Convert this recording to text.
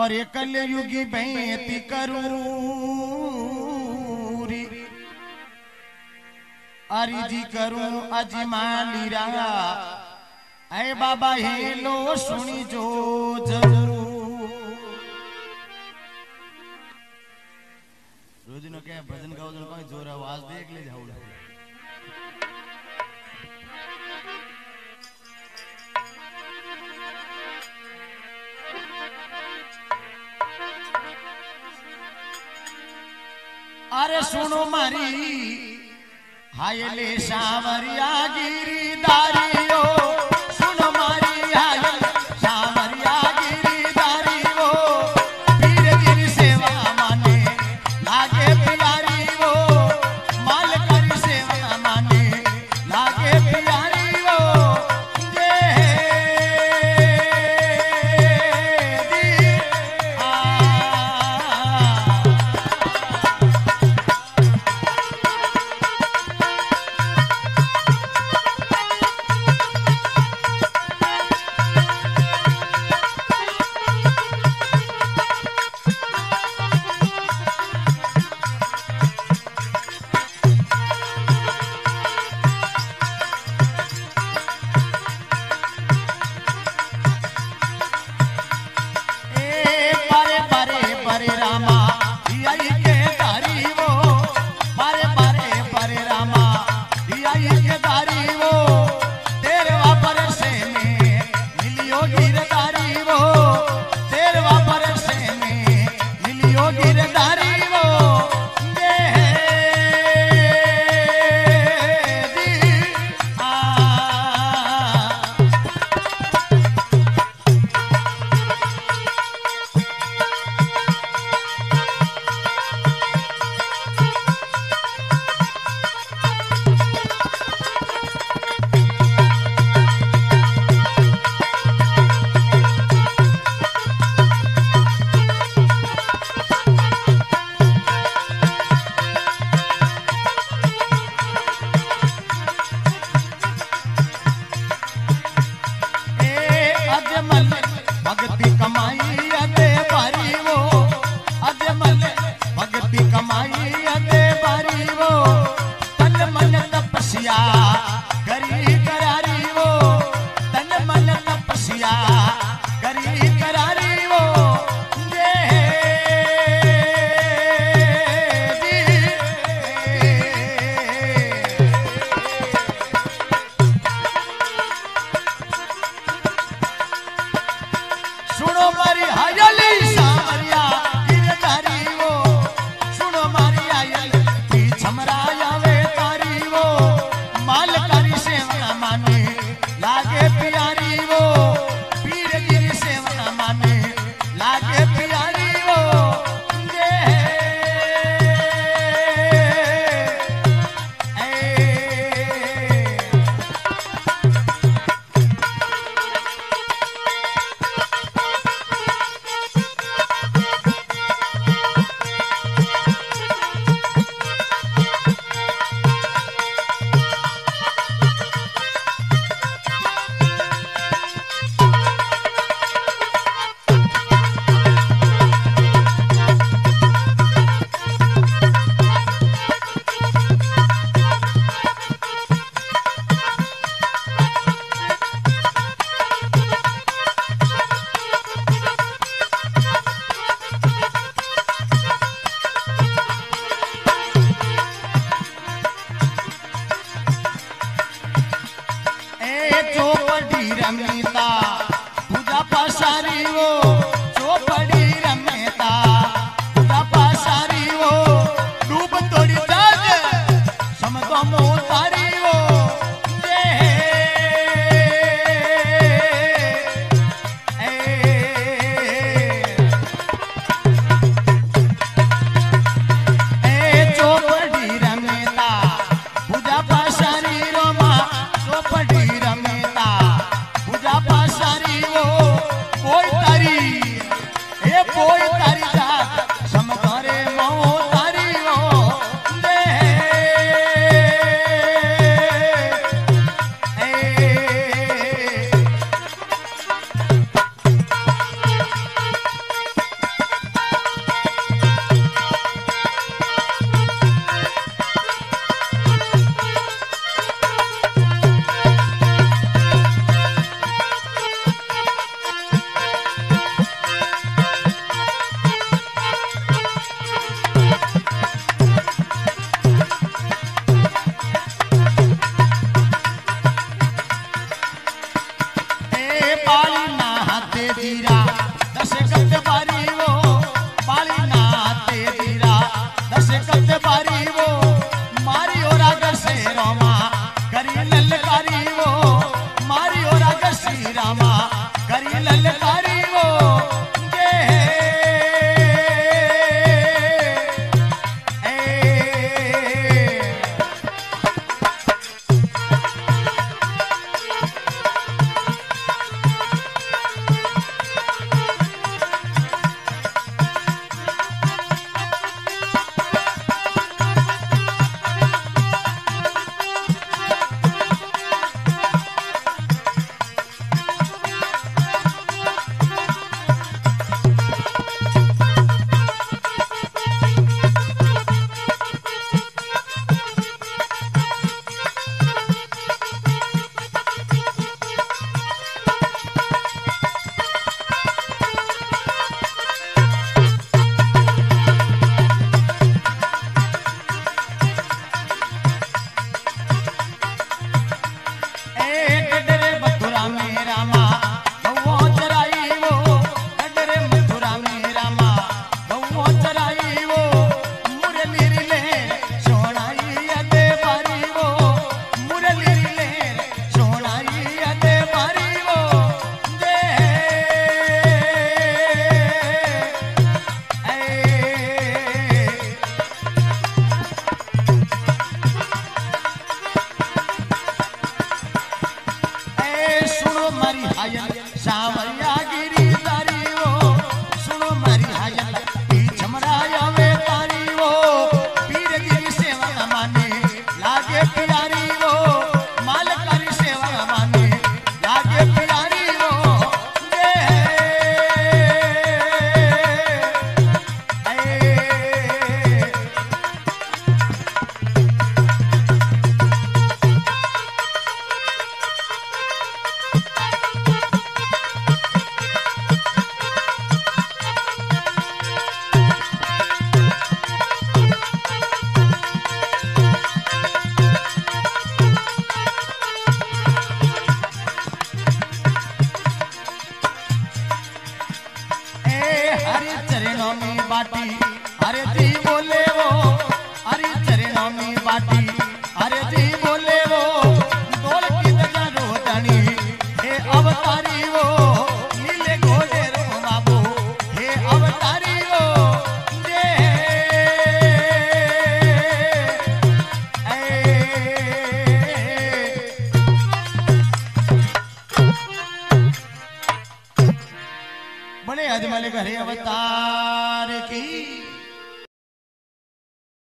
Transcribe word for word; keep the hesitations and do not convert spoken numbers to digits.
और एक कलयुगी बेनती करूं री अरी जी करूं अजमाली रा ऐ बाबा हेलो सुनी जो जरूर रोज नो क्या भजन गाओ जो कोई जोर आवाज देख ले जाओ अरे सुनो मारी हायले सावरिया गिरिधारियो सुनो मारी हायल सावरिया गिरिधारियो पीर गिर सेवा माने लागे प्यारी वो माल कर सेवा माने लागे प्यारी वो जे दी आ भक्ति कमाई अदे बारी वो अजमल भक्ति कमाई अदे बारी वो तन मन तपस्या करी करारी वो तन मन तपस्या करी करारी वो जे सुनो मारी हायली सावरिया गिरधारी वो सुनो मारी हायल की छमराया वे तारी वो माल करी सेवा माने लागे प्यारी वो पीर गिर सेवा माने लागे प्यारी वो जे चौपड़ी रमेता पूजा पासारी वो चौपड़ी रमेता पूजा पासारी वो डूब तोड़ी जाग समझो मोतारी वो जे ए चौपड़ी रमेता पूजा पासारी रोमा चौपड़ी रमेता पूजा पासारी वो कोई तारी ललकारी वो मारी और आगे श्री रामा करी ललकारी वो ये अरे जी बोले वो अरे चरणों में बाटी अरे जी बोले वो डोल की दजा रोदनी हे अवतारी वो नीले घोड़े रो बाबू हे अवतारी वो जे बड़े अजमल घरे अवतार की